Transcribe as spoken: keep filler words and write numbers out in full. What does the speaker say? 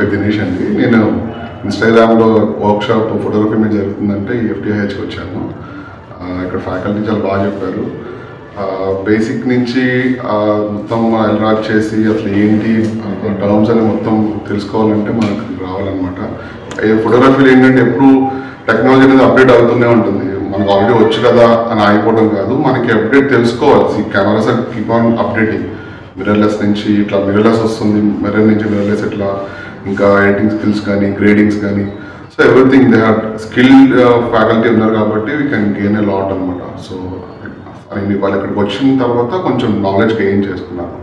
పేరు దినేష్ అండి. నేను ఇన్స్టాగ్రామ్లో వర్క్షాప్ ఫోటోగ్రఫీ మీద జరుగుతుందంటే ఎఫ్టీఐహెచ్కి వచ్చాను. ఇక్కడ ఫ్యాకల్టీ చాలా బాగా చెప్పారు. బేసిక్ నుంచి మొత్తం ఎల్రాక్ చేసి అసలు ఏంటి టర్మ్స్ అని మొత్తం తెలుసుకోవాలంటే మనకు రావాలన్నమాట. ఫోటోగ్రఫీలో ఏంటంటే ఎప్పుడు టెక్నాలజీ అనేది అప్డేట్ అవుతూనే ఉంటుంది. మనకు ఆల్రెడీ వచ్చు కదా అని ఆగిపోవడం కాదు, మనకి అప్డేట్ తెలుసుకోవాలి. Cameras keep on updating. Mirrorless నుంచి ఇట్లా మిర్రర్లెస్ వస్తుంది, మిర్రర్ నుంచి మిర్రర్లెస్ ఇట్లా, ఇంకా ఎడిటింగ్ స్కిల్స్ కానీ గ్రేడింగ్స్ కానీ, so everything they have skilled faculty ఉన్నారు కాబట్టి we can gain a lot అనమాట. సో నేను వాళ్ళు ఇక్కడికి వచ్చిన తర్వాత కొంచెం నాలెడ్జ్ గెయిన్ చేసుకున్నాను.